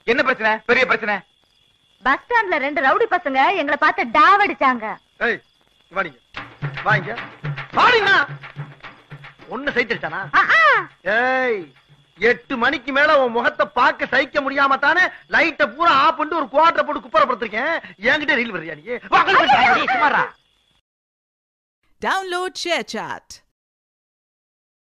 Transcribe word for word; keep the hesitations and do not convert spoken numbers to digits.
என்ன பிரச்சனை? பெரிய பிரச்சனை. பஸ் ஸ்டாண்ட்ல ரெண்டு ரவுடி பசங்க எங்களை பார்த்து டாவடிச்சாங்க. ஏய் வாடிங்க வாங்க வாடிங்க. ஒண்ணு சைத்திருச்சானா? ஏய் எட்டு மணிக்கு மேல உன் முகத்தை பார்க்க சகிக்க முடியாம தானே லைட்ட பூரா ஆஃப் பண்ணிட்டு ஒரு குவார்டர் போட்டு குப்பரப்படுத்திருக்கேன். என்கிட்ட ரீல் வர்றியா நீ? சுமாரா. Download ShareChat.